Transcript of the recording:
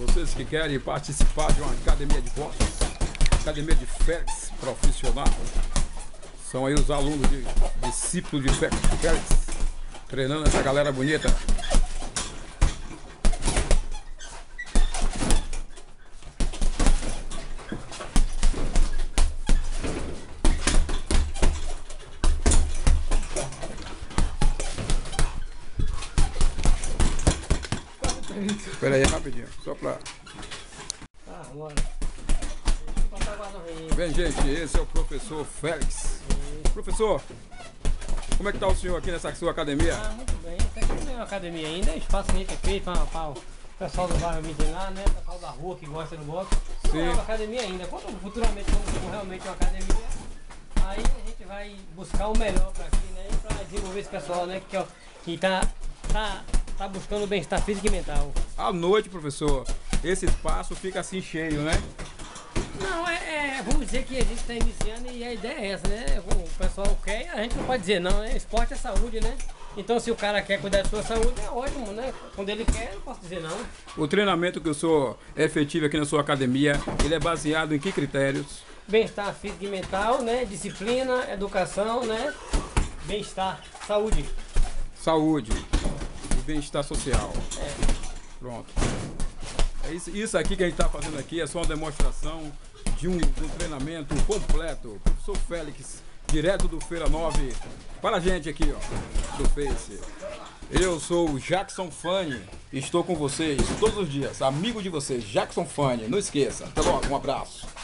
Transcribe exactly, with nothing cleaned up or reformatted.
Vocês que querem participar de uma academia de boxe, academia de Félix profissional, são aí os alunos de discípulos de Félix, treinando essa galera bonita. Espera aí, rapidinho, só pra... Ah, bora. Bem, gente, esse é o professor Félix. Professor, como é que tá o senhor aqui nessa sua academia? Ah, muito bem. Isso aqui não é uma academia ainda, é espaço que a gente é feito para, para o pessoal do bairro lá, né? O pessoal da rua que gosta do boxe. Não é uma academia ainda. Quando futuramente vamos realmente uma academia, aí a gente vai buscar o melhor para aqui, né? Para desenvolver esse pessoal, né? Que, que tá, tá, tá buscando o bem-estar físico e mental. À noite, professor, esse espaço fica assim cheio, né? Não, é, é, vamos dizer que a gente está iniciando e a ideia é essa, né? O pessoal quer, a gente não pode dizer não, né? Esporte é saúde, né? Então se o cara quer cuidar da sua saúde, é ótimo, né? Quando ele quer, eu não posso dizer não. O treinamento que o senhor efetiva aqui na sua academia, ele é baseado em que critérios? Bem-estar físico e mental, né? Disciplina, educação, né? Bem-estar, saúde. Saúde e bem-estar social. É. Pronto. É isso, isso aqui que a gente está fazendo aqui é só uma demonstração de um, de um treinamento completo. Professor Félix, direto do Feira nove, para a gente aqui, ó, do Face. Eu sou o Jackson Fanny, estou com vocês todos os dias, amigo de vocês, Jackson Fanny. Não esqueça, até logo, um abraço.